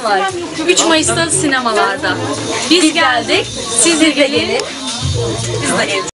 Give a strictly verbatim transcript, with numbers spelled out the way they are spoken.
var. üç Mayıs'ta sinemalarda. Biz geldik. Siz de gelin. Biz de gelin.